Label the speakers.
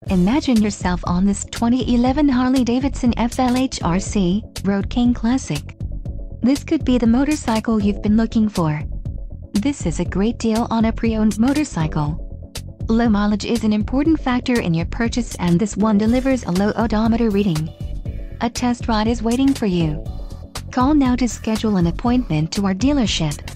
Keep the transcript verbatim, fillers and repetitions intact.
Speaker 1: Imagine yourself on this twenty eleven Harley-Davidson F L H R C Road King Classic. This could be the motorcycle you've been looking for. This is a great deal on a pre-owned motorcycle. Low mileage is an important factor in your purchase, and this one delivers a low odometer reading. A test ride is waiting for you. Call now to schedule an appointment to our dealership.